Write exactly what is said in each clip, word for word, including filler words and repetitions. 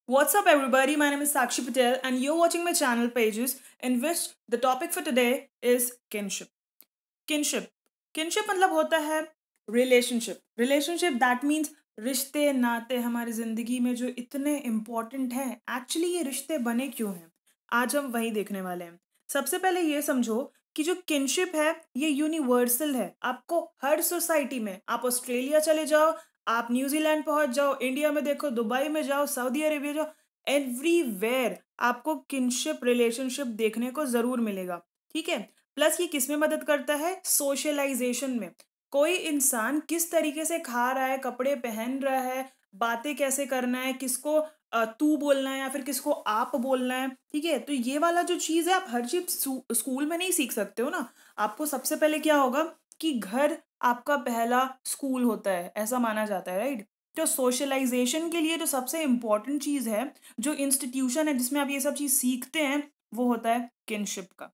What's up, everybody? My name is Sakshi Patel, and you're watching my channel pages, in which the topic for today is kinship. Kinship. Kinship मतलब होता है relationship. Relationship that means रिश्ते नाते हमारी जिंदगी में जो इतने इम्पोर्टेंट हैं, एक्चुअली ये रिश्ते बने क्यों हैं, आज हम वही देखने वाले हैं. सबसे पहले ये समझो कि जो किनशिप है ये यूनिवर्सल है. आपको हर सोसाइटी में, आप ऑस्ट्रेलिया चले जाओ, आप न्यूजीलैंड पहुंच जाओ, इंडिया में देखो, दुबई में जाओ, सऊदी अरेबिया जाओ, एवरीवेयर आपको किनशिप रिलेशनशिप देखने को जरूर मिलेगा. ठीक है. प्लस ये किस में मदद करता है? सोशलाइजेशन में. कोई इंसान किस तरीके से खा रहा है, कपड़े पहन रहा है, बातें कैसे करना है, किसको अ, तू बोलना है या फिर किसको आप बोलना है. ठीक है. तो ये वाला जो चीज है, आप हर चीज स्कूल में नहीं सीख सकते हो ना. आपको सबसे पहले क्या होगा कि घर आपका पहला स्कूल होता है, ऐसा माना जाता है, राइट. तो सोशलाइजेशन के लिए जो सबसे इम्पोर्टेंट चीज है, जो इंस्टीट्यूशन है जिसमें आप ये सब चीज सीखते हैं, वो होता है किनशिप का.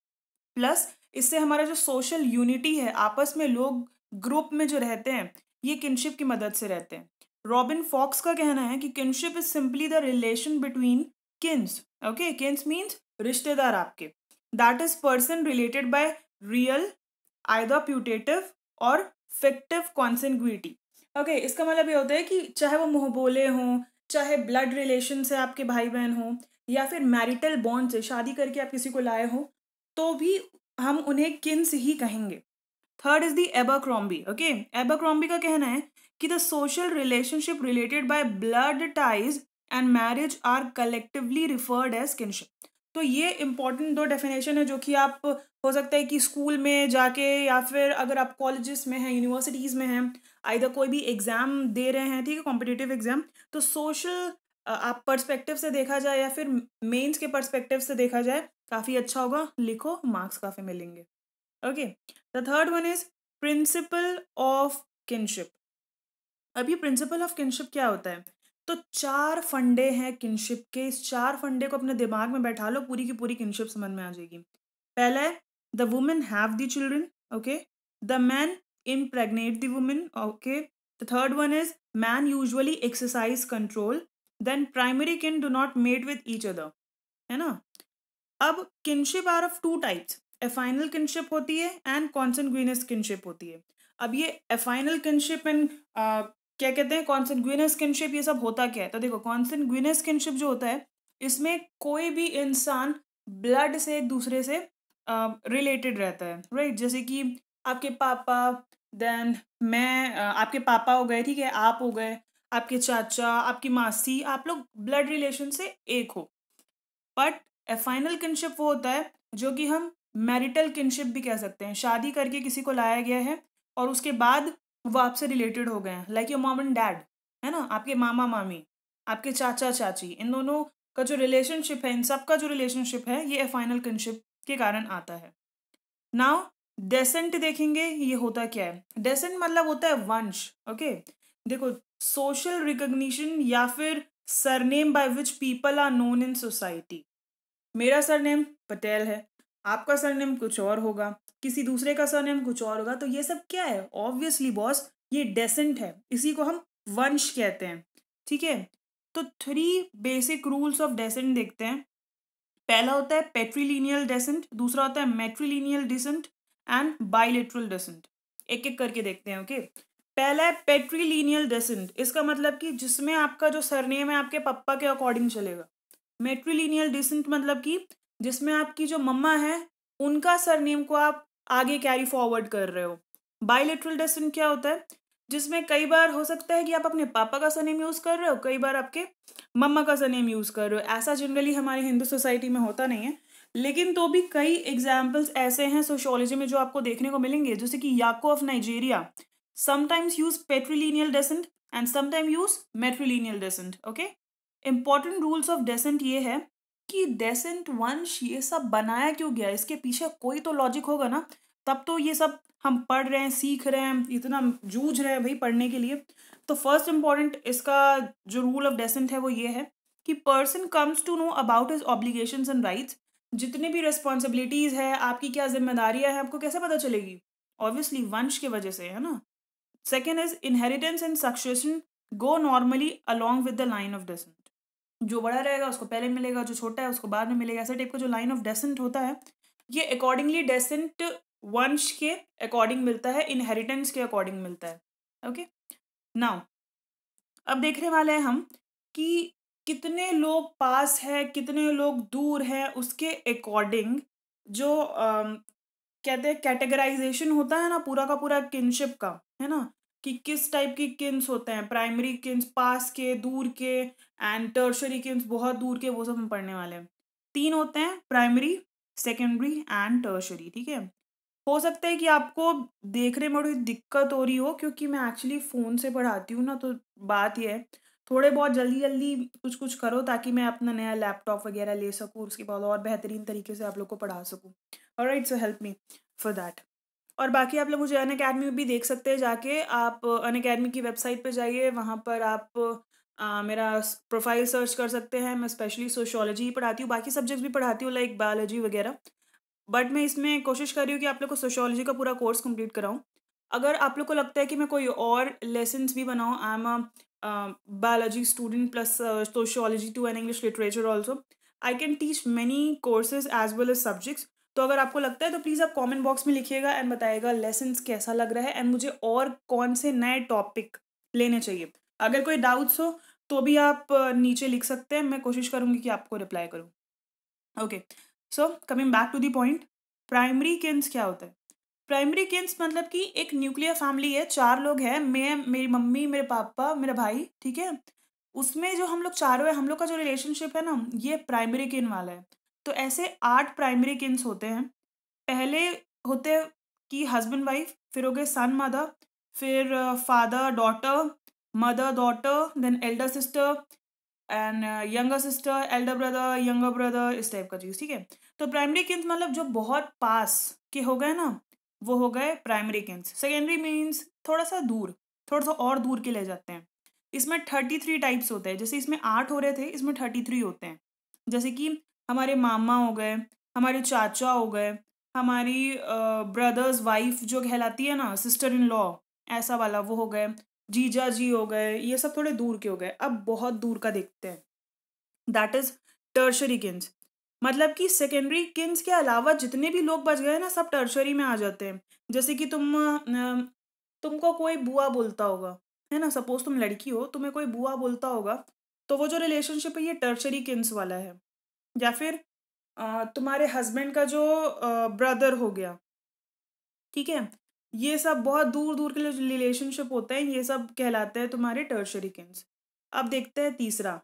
प्लस इससे हमारा जो सोशल यूनिटी है, आपस में लोग ग्रुप में जो रहते हैं, ये किनशिप की मदद से रहते हैं. रॉबिन फॉक्स का कहना है कि kinship is simply the relation between kins. Okay. Kins means रिश्तेदार आपके. That is person related by real, either putative और फिक्टिव कॉन्सेंग्विटी. ओके. इसका मतलब ये होता है कि चाहे वो मुंह बोले हों, चाहे ब्लड रिलेशन से आपके भाई बहन हों, या फिर मैरिटल बॉन्ड से शादी करके आप किसी को लाए हो, तो भी हम उन्हें किन्स ही कहेंगे. Third is the Abercrombie. Okay. Abercrombie का कहना है कि the social relationship related by blood ties and marriage are collectively referred as kinship. तो ये इंपॉर्टेंट दो डेफिनेशन है जो कि आप हो सकता है कि स्कूल में जाके, या फिर अगर आप कॉलेजेस में हैं, यूनिवर्सिटीज़ में हैं, आइदर कोई भी एग्ज़ाम दे रहे हैं, ठीक है, कॉम्पिटिटिव एग्ज़ाम, तो सोशल आप पर्सपेक्टिव से देखा जाए या फिर मेंस के पर्सपेक्टिव से देखा जाए, काफ़ी अच्छा होगा. लिखो, मार्क्स काफ़ी मिलेंगे. Okay. The third one is principle of kinship. अब ये प्रिंसिपल ऑफ किनशिप क्या होता है? तो चार फंडे हैं किनशिप के. इस चार फंडे को अपने दिमाग में बैठा लो, पूरी की पूरी किनशिप समझ में आ जाएगी. पहला है the women have the children. Okay. The man impregnate the woman. Okay. The third one is man usually exercise control. Then primary kin do not mate with each other. है ना. अब kinship are of two types. Affinal kinship होती है and कॉन्सेंग्विनस kinship होती है. अब ये एफाइनल kinship and क्या कहते हैं, कॉन्सेंग्विनस किनशिप, ये सब होता क्या है? तो देखो, कॉन्सेंग्विनस किनशिप जो होता है, इसमें कोई भी इंसान ब्लड से एक दूसरे से रिलेटेड uh, रहता है, राइट right? जैसे कि आपके पापा, देन मैं, uh, आपके पापा हो गए, ठीक है, आप हो गए, आपके चाचा, आपकी मासी, आप लोग ब्लड रिलेशन से एक हो. बट एफाइनल किनशिप वो होता है जो कि हम मैरिटल किनशिप भी कह सकते हैं. शादी करके किसी को लाया गया है और उसके बाद वो आपसे रिलेटेड हो गए हैं, like your mom and dad, है ना, आपके मामा मामी, आपके चाचा चाची, इन दोनों का जो रिलेशनशिप है, इन सब का जो रिलेशनशिप है, ये एफाइनल किनशिप के कारण आता है. नाउ डेसेंट देखेंगे, ये होता क्या है? डेसेंट मतलब होता है वंश. ओके. देखो, सोशल रिकॉग्निशन या फिर surname by which people are known in society. मेरा सरनेम पटेल है, आपका सरनेम कुछ और होगा, किसी दूसरे का सरनेम कुछ और होगा. तो ये सब क्या है? ऑब्वियसली बॉस, ये डेसेंट है. इसी को हम वंश कहते हैं. ठीक है. तो three basic rules of descent देखते हैं. पहला होता है पेट्रीलिनियल डेसेंट, दूसरा होता है matrilineal descent and bilateral descent. एक एक करके देखते हैं. ओके. पहला है पेट्रीलिनियल डेसेंट. इसका मतलब कि जिसमें आपका जो सरनेम है आपके पापा के अकॉर्डिंग चलेगा. मैट्रीलिनियल डिसेंट मतलब कि जिसमें आपकी जो मम्मा है उनका सरनेम को आप आगे कैरी फॉरवर्ड कर रहे हो. बाइलेटरल डिसेंट क्या होता है? जिसमें कई बार हो सकता है कि आप अपने पापा का सरनेम यूज कर रहे हो, कई बार आपके मम्मा का सरनेम यूज कर रहे हो. ऐसा जनरली हमारी हिंदू सोसाइटी में होता नहीं है, लेकिन तो भी कई एग्जाम्पल्स ऐसे हैं सोशियोलॉजी में जो आपको देखने को मिलेंगे. जैसे कि Yako of Nigeria sometimes use patrilineal descent and sometime use matrilineal descent. Okay. Important rules of descent ये है कि डेसेंट वंश ये सब बनाया क्यों गया, इसके पीछे कोई तो लॉजिक होगा ना, तब तो ये सब हम पढ़ रहे हैं, सीख रहे हैं, इतना जूझ रहे हैं भाई पढ़ने के लिए. तो फर्स्ट इंपॉर्टेंट इसका जो रूल ऑफ डेसेंट है वो ये है कि person comes to know about his obligations and rights. जितनी भी रिस्पॉन्सिबिलिटीज है, आपकी क्या जिम्मेदारियां हैं, आपको कैसे पता चलेगी? ऑब्वियसली वंश की वजह से, है ना. Second is inheritance and succession go normally along with the line of descent. जो बड़ा रहेगा उसको पहले मिलेगा, जो छोटा है उसको बाद में मिलेगा। ऐसे टाइप का जो लाइन ऑफ डेसेंट होता है ये अकॉर्डिंगली डेसेंट वंश के अकॉर्डिंग मिलता है, इनहेरिटेंस के अकॉर्डिंग मिलता है। ओके, नाउ अब देखने वाले हैं हम कि कितने लोग पास है कितने लोग दूर है, उसके अकॉर्डिंग जो अम, कहते हैं कैटेगराइजेशन होता है ना पूरा का पूरा किनशिप का, है ना, कि किस टाइप की किन्स होते हैं, प्राइमरी किन्स पास के दूर के एंड टर्शरी किन्स बहुत दूर के, वो सब हम पढ़ने वाले हैं। तीन होते हैं, प्राइमरी, सेकेंडरी एंड टर्शरी। ठीक है, हो सकता है कि आपको देखने में थोड़ी दिक्कत हो रही हो क्योंकि मैं एक्चुअली फ़ोन से पढ़ाती हूँ ना, तो बात ये है थोड़े बहुत जल्दी जल्दी कुछ कुछ करो ताकि मैं अपना नया लैपटॉप वगैरह ले सकूँ, उसके बाद और बेहतरीन तरीके से आप लोग को पढ़ा सकूँ। Alright, so help me for that. और बाकी आप लोग मुझे अन अकेडमी में भी देख सकते हैं जाके, आप अन अकेडमी की वेबसाइट पे जाइए, वहाँ पर आप अ, मेरा प्रोफाइल सर्च कर सकते हैं। मैं स्पेशली सोशियोलॉजी ही पढ़ाती हूँ, बाकी सब्जेक्ट्स भी पढ़ाती हूँ लाइक बायोलॉजी वगैरह, बट मैं इसमें कोशिश कर रही हूँ कि आप लोग को सोशियोलॉजी का पूरा कोर्स कंप्लीट कराऊँ। अगर आप लोग को लगता है कि मैं कोई और लेसन्स भी बनाऊँ, I am a biology student plus sociology too and English literature also, I can teach many courses as well as subjects. तो अगर आपको लगता है तो प्लीज़ आप कमेंट बॉक्स में लिखिएगा एंड बताइएगा लेसन्स कैसा लग रहा है एंड मुझे और कौन से नए टॉपिक लेने चाहिए। अगर कोई डाउट्स हो तो भी आप अ, नीचे लिख सकते हैं, मैं कोशिश करूँगी कि आपको रिप्लाई करूँ। Okay, so coming back to the point, primary kins क्या होता है? प्राइमरी किन्स मतलब कि एक न्यूक्लियर फैमिली है, चार लोग हैं, मैं, मेरी मम्मी, मेरे पापा, मेरा भाई, ठीक है? उसमें जो हम लोग चारों हैं, हम लोग का जो रिलेशनशिप है ना, ये प्राइमरी किन वाला है। तो ऐसे आठ प्राइमरी किन्स होते हैं। पहले होते हैं कि हस्बैंड वाइफ, फिर हो गए सन मदर, फिर father daughter, mother daughter, then elder sister and younger sister, elder brother, younger brother, इस टाइप का चीज़। ठीक है, तो प्राइमरी किन्स मतलब जो बहुत पास के हो गए ना, वो हो गए प्राइमरी किन्स। सेकेंडरी मीन्स थोड़ा सा दूर, थोड़ा सा और दूर के ले जाते हैं। इसमें थर्टी थ्री टाइप्स होते हैं, जैसे इसमें आठ हो रहे थे, इसमें थर्टी थ्री होते हैं। जैसे कि हमारे मामा हो गए, हमारे चाचा हो गए, हमारी ब्रदर्स वाइफ जो कहलाती है ना, सिस्टर इन लॉ, ऐसा वाला वो हो गए, जीजा जी हो गए, ये सब थोड़े दूर के हो गए। अब बहुत दूर का देखते हैं, दैट इज टर्शरी किन्स। मतलब कि सेकेंडरी किन्स के अलावा जितने भी लोग बच गए ना, सब टर्शरी में आ जाते हैं। जैसे कि तुम अ, तुमको कोई बुआ बोलता होगा, है ना, सपोज तुम लड़की हो, तुम्हें कोई बुआ बोलता होगा, तो वो जो रिलेशनशिप है ये टर्शरी किन्स वाला है। या फिर अ, तुम्हारे हस्बैंड का जो ब्रदर हो गया, ठीक है, ये सब बहुत दूर दूर के रिलेशनशिप होते हैं, ये सब कहलाते हैं तुम्हारे टर्शरी किन्स। अब देखते हैं तीसरा,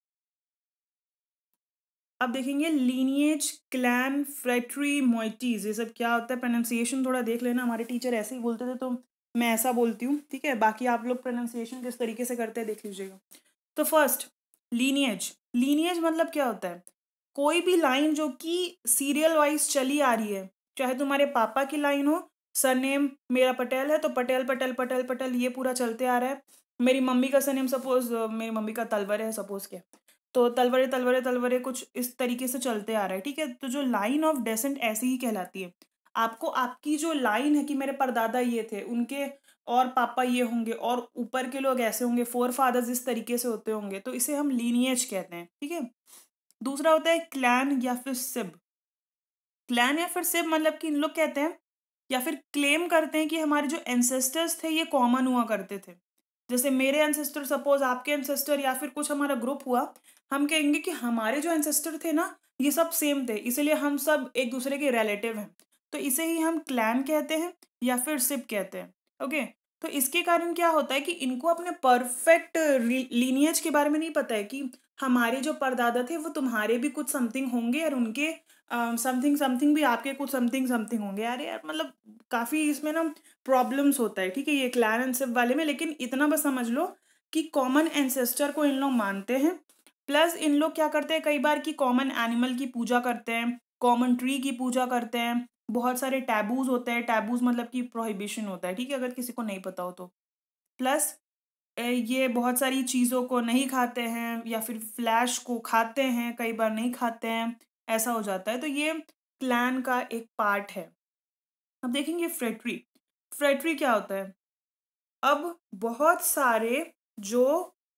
अब देखेंगे लीनिएज, क्लैन, फ्रेटरी, मोइटीज, ये सब क्या होता है, प्रोनाउंसिएशन थोड़ा देख लेना, हमारे टीचर ऐसे ही बोलते थे तो मैं ऐसा बोलती हूँ। ठीक है, बाकी आप लोग प्रोनाउंसिएशन किस तरीके से करते हैं देख लीजिएगा। तो फर्स्ट, लीनिएज। लीनिएज मतलब क्या होता है, कोई भी लाइन जो कि सीरियल वाइज चली आ रही है, चाहे तुम्हारे पापा की लाइन हो, सरनेम मेरा पटेल है तो पटेल पटेल पटेल पटेल ये पूरा चलते आ रहा है। मेरी मम्मी का सरनेम सपोज, मेरी मम्मी का तलवर है सपोज के, तो तलवरे तलवरे तलवरे कुछ इस तरीके से चलते आ रहा है। ठीक है, तो जो लाइन ऑफ डेसेंट ऐसी ही कहलाती है। आपको आपकी जो लाइन है कि मेरे परदादा ये थे, उनके और पापा ये होंगे और ऊपर के लोग ऐसे होंगे, फोर फादर्स इस तरीके से होते होंगे, तो इसे हम लीनिएज कहते हैं। ठीक है, दूसरा होता है क्लैन या फिर सिब। क्लैन या फिर सिब मतलब कि इन लोग कहते हैं या फिर क्लेम करते हैं कि हमारे जो एंसेस्टर्स थे ये कॉमन हुआ करते थे। जैसे मेरे एंसेस्टर सपोज आपके एंसेस्टर या फिर कुछ हमारा ग्रुप हुआ, हम कहेंगे कि हमारे जो एंसेस्टर थे ना ये सब सेम थे, इसलिए हम सब एक दूसरे के रिलेटिव हैं, तो इसे ही हम क्लैन कहते हैं या फिर सिप कहते हैं। ओके, तो इसके कारण क्या होता है कि इनको अपने परफेक्ट लीनिएज के बारे में नहीं पता है कि हमारे जो परदादा थे वो तुम्हारे भी कुछ समथिंग होंगे और उनके समथिंग समथिंग भी आपके कुछ समथिंग समथिंग होंगे। यार यार मतलब काफ़ी इसमें ना प्रॉब्लम्स होता है। ठीक है, ये क्लैन एंड सिप वाले में, लेकिन इतना बस समझ लो कि कॉमन एंसेस्टर को इन लोग मानते हैं, प्लस इन लोग क्या करते हैं कई बार कि कॉमन एनिमल की पूजा करते हैं, कॉमन ट्री की पूजा करते हैं, बहुत सारे टैबूज होते हैं, टैबूज मतलब कि प्रोहिबिशन होता है। ठीक है, अगर किसी को नहीं पता हो तो, प्लस ये बहुत सारी चीज़ों को नहीं खाते हैं या फिर फ्लैश को खाते हैं, कई बार नहीं खाते हैं, ऐसा हो जाता है, तो ये क्लैन का एक पार्ट है। अब देखेंगे फ्रेटरी। फ्रेटरी क्या होता है, अब बहुत सारे जो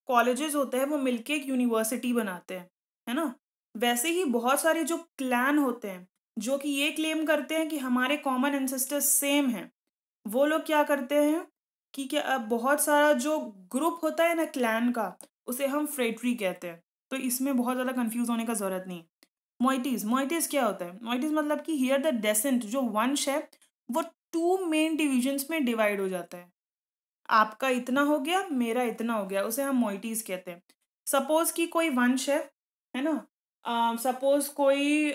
कॉलेजेस होते हैं वो मिलके एक यूनिवर्सिटी बनाते हैं, है ना? वैसे ही बहुत सारे जो क्लैन होते हैं जो कि ये क्लेम करते हैं कि हमारे कॉमन एंसेस्टर्स सेम हैं, वो लोग क्या करते हैं कि क्या अ, बहुत सारा जो ग्रुप होता है ना क्लैन का, उसे हम फ्रेटरी कहते हैं। तो इसमें बहुत ज़्यादा कंफ्यूज होने का ज़रूरत नहीं है। मोइटीज मोइटीज क्या होता है? मोइटीज मतलब कि हियर द डेसेंट जो वंश है वो टू मेन डिविजन्स में डिवाइड हो जाता है। आपका इतना हो गया, मेरा इतना हो गया, उसे हम मोइटीज कहते हैं। सपोज कि कोई वंश है है ना? सपोज कोई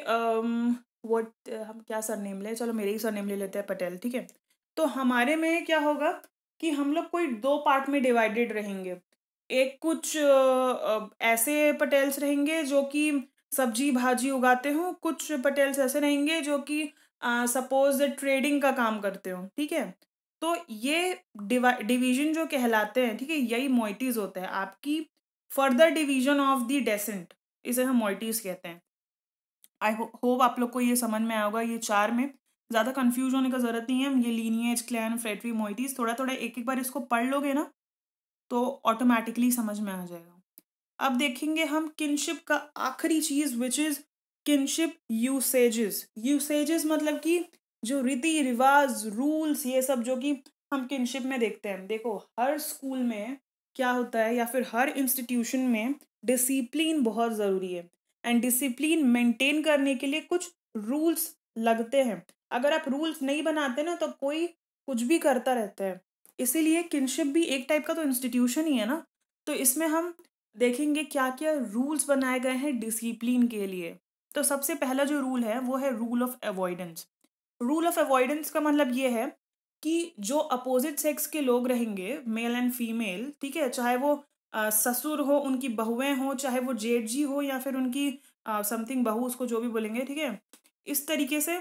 व्हाट हम क्या सरनेम ले, चलो मेरे ही सरनेम ले लेते हैं, पटेल, ठीक है। तो हमारे में क्या होगा कि हम लोग कोई दो पार्ट में डिवाइडेड रहेंगे। एक कुछ अ, अ, ऐसे पटेल्स रहेंगे जो कि सब्जी भाजी उगाते हो, कुछ पटेल्स ऐसे रहेंगे जो कि सपोज ट्रेडिंग का काम करते हो, ठीक है। तो ये डिवीजन जो कहलाते हैं, ठीक है, यही मोइटीज होता है, आपकी further division of the descent, इसे हम मोइटीज कहते हैं। आई होप आप लोग को ये समझ में आया होगा। ये चार में ज़्यादा कंफ्यूज होने का ज़रूरत नहीं है। ये लीनिएज, क्लैन, फ्रेटरी, मोइटीज, थोड़ा थोड़ा एक एक बार इसको पढ़ लोगे ना तो ऑटोमेटिकली समझ में आ जाएगा। अब देखेंगे हम किनशिप का आखिरी चीज which is kinship usages. Usages मतलब कि जो रीति रिवाज, रूल्स, ये सब जो कि हम किनशिप में देखते हैं। देखो हर स्कूल में क्या होता है या फिर हर इंस्टीट्यूशन में डिसिप्लिन बहुत ज़रूरी है, एंड डिसिप्लिन मेंटेन करने के लिए कुछ रूल्स लगते हैं। अगर आप रूल्स नहीं बनाते ना तो कोई कुछ भी करता रहता है। इसीलिए किनशिप भी एक टाइप का तो इंस्टीट्यूशन ही है ना। तो इसमें हम देखेंगे क्या क्या रूल्स बनाए गए हैं डिसिप्लिन के लिए। तो सबसे पहला जो रूल है वो है rule of avoidance. Rule of avoidance का मतलब ये है कि जो अपोजिट सेक्स के लोग रहेंगे, मेल एंड फीमेल, ठीक है, चाहे वो अ, ससुर हो, उनकी बहुएं हो, चाहे वो जेठ जी हो, या फिर उनकी समथिंग बहू, उसको जो भी बोलेंगे, ठीक है, इस तरीके से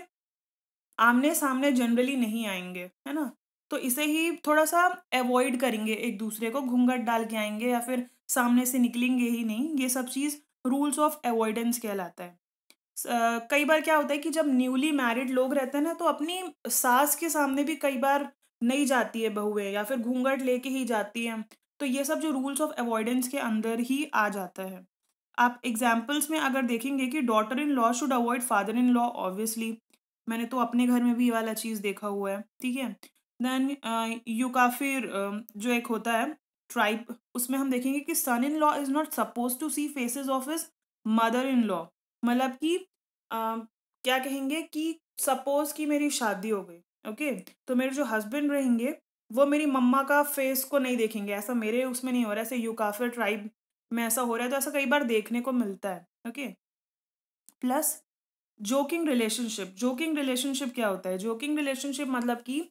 आमने सामने जनरली नहीं आएंगे, है ना। तो इसे ही थोड़ा सा अवॉइड करेंगे, एक दूसरे को घूंघट डाल के आएंगे या फिर सामने से निकलेंगे ही नहीं। ये सब चीज़ रूल्स ऑफ अवॉइडेंस कहलाता है। अ, कई बार क्या होता है कि जब न्यूली मैरिड लोग रहते हैं ना तो अपनी सास के सामने भी कई बार नहीं जाती है बहुएं, या फिर घूंघट लेके ही जाती हैं। तो ये सब जो रूल्स ऑफ अवॉइडेंस के अंदर ही आ जाता है। आप एग्जाम्पल्स में अगर देखेंगे कि daughter in law should avoid father in law, obviously मैंने तो अपने घर में भी ये वाला चीज़ देखा हुआ है, ठीक है। देन यू काफिर जो एक होता है ट्राइब, उसमें हम देखेंगे कि son in law is not suppose to see faces of his mother in law. मतलब कि अ, क्या कहेंगे कि सपोज कि मेरी शादी हो गई, ओके, तो मेरे जो हस्बैंड रहेंगे वो मेरी मम्मा का फेस को नहीं देखेंगे। ऐसा मेरे उसमें नहीं हो रहा है, ऐसे यूकाफिर ट्राइब में ऐसा हो रहा है, तो ऐसा कई बार देखने को मिलता है, okay. Plus joking relationship. Joking relationship क्या होता है? जोकिंग रिलेशनशिप मतलब कि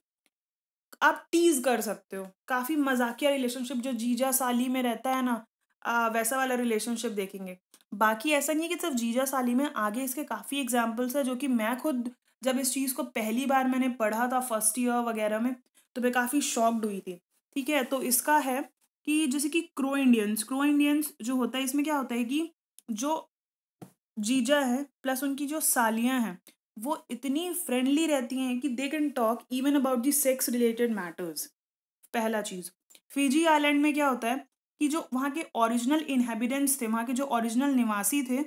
आप टीज कर सकते हो, काफी मजाकिया रिलेशनशिप जो जीजा साली में रहता है ना, आ, वैसा वाला रिलेशनशिप देखेंगे। बाकी ऐसा नहीं है कि सिर्फ जीजा साली में, आगे इसके काफी एग्जाम्पल्स है जो कि मैं खुद जब इस चीज को पहली बार मैंने पढ़ा था फर्स्ट ईयर वगैरह में, तो मैं काफी शॉक्ड हुई थी, ठीक है। तो इसका है कि जैसे कि क्रो इंडियंस, क्रो इंडियंस जो होता है इसमें क्या होता है कि जो जीजा है प्लस उनकी जो सालियां हैं वो इतनी फ्रेंडली रहती हैं कि they can talk even about the sex related matters. पहला चीज, फिजी आइलैंड में क्या होता है कि जो वहाँ के ओरिजिनल इनहेबिटेंट्स थे, वहाँ के जो ओरिजिनल निवासी थे,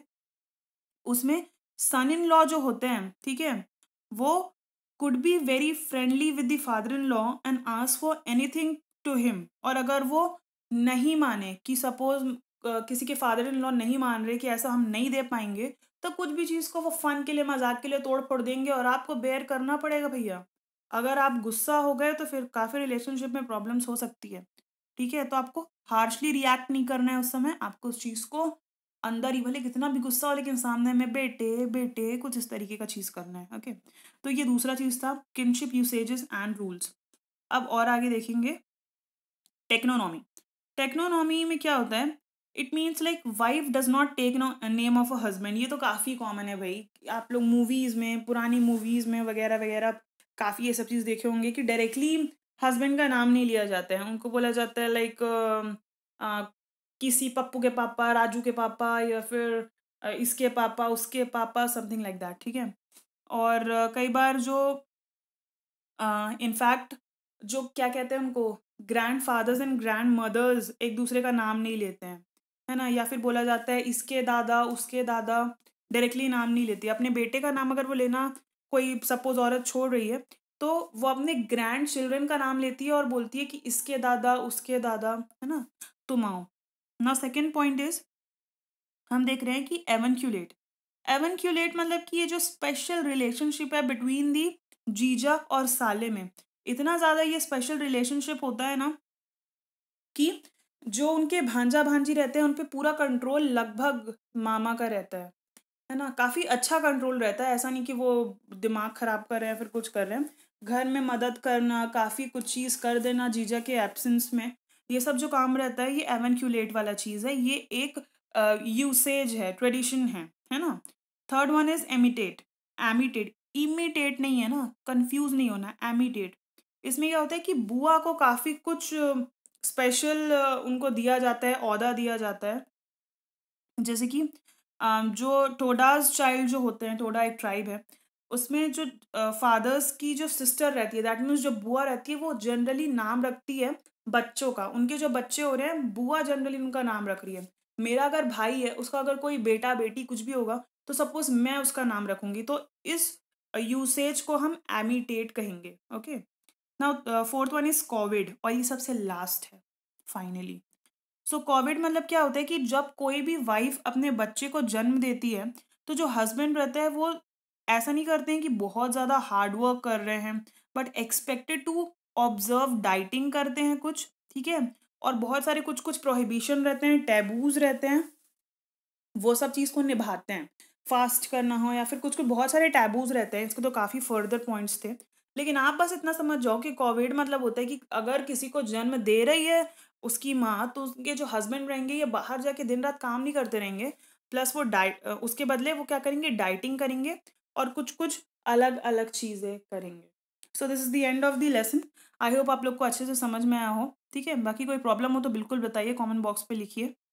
उसमें सन इन लॉ जो होते हैं, ठीक है, वो could be very friendly with the father in law and ask for anything to him. और अगर वो नहीं माने कि सपोज किसी के फादर इन लॉ नहीं मान रहे कि ऐसा हम नहीं दे पाएंगे, तो कुछ भी चीज़ को वो फन के लिए, मजाक के लिए तोड़ फोड़ देंगे और आपको बेयर करना पड़ेगा भैया। अगर आप गुस्सा हो गए तो फिर काफ़ी रिलेशनशिप में प्रॉब्लम्स हो सकती है, ठीक है। तो आपको हार्शली रिएक्ट नहीं करना है उस समय, आपको उस चीज़ को अंदर ही, भले कितना भी गुस्सा हो लेकिन सामने में बेटे बेटे कुछ इस तरीके का चीज़ करना है, ओके। तो ये दूसरा चीज़ था किनशिप यूसेजेस एंड रूल्स। अब और आगे देखेंगे टेक्नोनॉमी। टेक्नोनॉमी में क्या होता है? It means like wife does not take name of a husband. ये तो काफ़ी कॉमन है भाई, आप लोग मूवीज़ में, पुरानी मूवीज़ में वगैरह वगैरह काफ़ी ये सब चीज़ देखे होंगे कि डायरेक्टली हस्बैंड का नाम नहीं लिया जाता है, उनको बोला जाता है लाइक किसी पप्पू के पापा, राजू के पापा, या फिर अ, इसके पापा, उसके पापा, समथिंग लाइक दैट, ठीक है। और अ, कई बार जो इनफैक्ट जो क्या कहते हैं उनको, grandfathers and grandmothers एक दूसरे का नाम नहीं लेते हैं, है ना। या फिर बोला जाता है इसके दादा उसके दादा, डायरेक्टली नाम नहीं लेती। अपने बेटे का नाम अगर वो लेना, कोई सपोज औरत छोड़ रही है, तो वो अपने ग्रैंड चिल्ड्रन का नाम लेती है और बोलती है कि इसके दादा उसके दादा, है ना, तुम आओ। नाउ सेकेंड पॉइंट इज, हम देख रहे हैं कि एवनक्यूलेट। एवनक्यूलेट मतलब कि ये जो स्पेशल रिलेशनशिप है बिटवीन दी जीजा और साले में, इतना ज़्यादा ये स्पेशल रिलेशनशिप होता है ना कि जो उनके भांजा भांजी रहते हैं उन पे पूरा कंट्रोल लगभग मामा का रहता है है ना। काफ़ी अच्छा कंट्रोल रहता है, ऐसा नहीं कि वो दिमाग खराब कर रहे हैं फिर कुछ कर रहे हैं। घर में मदद करना, काफ़ी कुछ चीज़ कर देना जीजा के एब्सेंस में, ये सब जो काम रहता है ये एवनक्यूलेट वाला चीज़ है। ये एक यूसेज है, ट्रेडिशन है है ना। Third one is amitate. Amitate, imitate नहीं है ना, कंफ्यूज नहीं होना, एमिटेट। इसमें क्या होता है कि बुआ को काफ़ी कुछ स्पेशल उनको दिया जाता है, ओहदा दिया जाता है। जैसे कि अम, जो टोडाज चाइल्ड जो होते हैं, टोडा एक ट्राइब है, उसमें जो फादर्स की जो सिस्टर रहती है, दैट मीन्स जो बुआ रहती है, वो जनरली नाम रखती है बच्चों का। उनके जो बच्चे हो रहे हैं, बुआ जनरली उनका नाम रख रही है। मेरा अगर भाई है, उसका अगर कोई बेटा बेटी कुछ भी होगा, तो सपोज मैं उसका नाम रखूंगी, तो इस यूसेज को हम एमिटेट कहेंगे। Okay, now fourth one is couvade, और ये सबसे लास्ट है फाइनली। सो कोविड मतलब क्या होता है कि जब कोई भी वाइफ अपने बच्चे को जन्म देती है, तो जो हस्बैंड रहता है वो ऐसा नहीं करते हैं कि बहुत ज़्यादा हार्ड वर्क कर रहे हैं, but expected to observe dieting करते हैं कुछ, ठीक है। और बहुत सारे कुछ कुछ प्रोहिबिशन रहते हैं, टैबूज रहते हैं, वो सब चीज़ को निभाते हैं। फास्ट करना हो या फिर कुछ कुछ बहुत सारे टैबूज रहते हैं, इसको तो काफ़ी फर्दर पॉइंट्स थे। लेकिन आप बस इतना समझ जाओ कि कोविड मतलब होता है कि अगर किसी को जन्म दे रही है उसकी माँ, तो उसके जो हस्बैंड रहेंगे ये बाहर जाके दिन रात काम नहीं करते रहेंगे, प्लस वो डाइट, उसके बदले वो क्या करेंगे, डाइटिंग करेंगे और कुछ कुछ अलग अलग चीज़ें करेंगे। So this is the end of the lesson. I hope आप लोग को अच्छे से समझ में आया हो, ठीक है। बाकी कोई प्रॉब्लम हो तो बिल्कुल बताइए, कॉमेंट बॉक्स पे लिखिए।